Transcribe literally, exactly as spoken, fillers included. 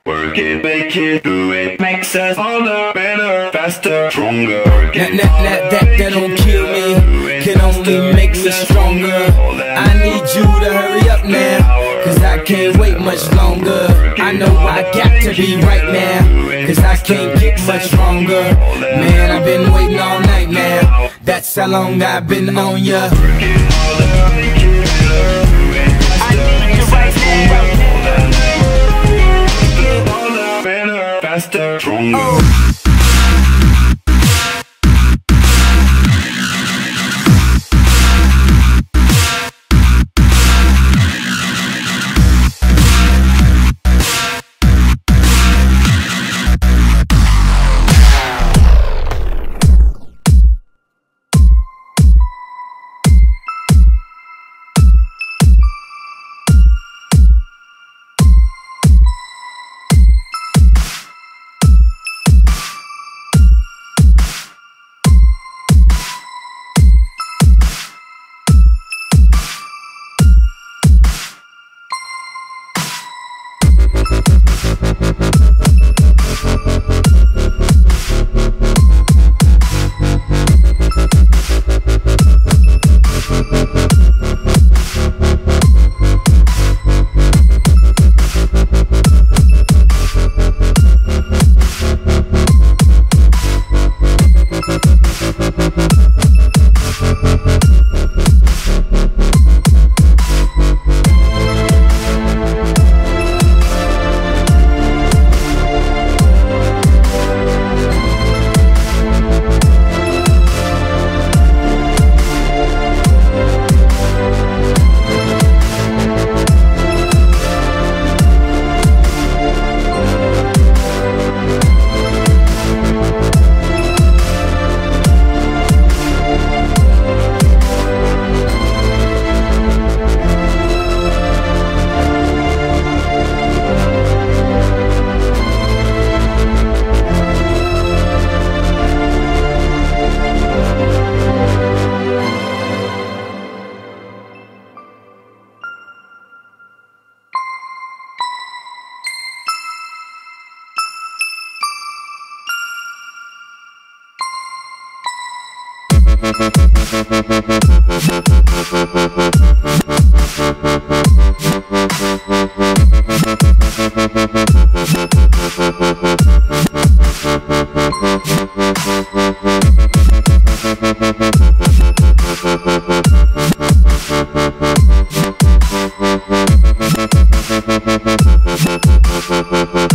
Work it, make it, do it, makes us harder, better, faster, stronger. That, that, that, that, that don't kill me, can only make me stronger. I need you to hurry up now, cause I can't wait much longer. I know I got to be right now, cause I can't get much stronger. Man, I've been waiting all night now, that's how long I've been on ya. Faster, stronger. Oh. We'll be right back.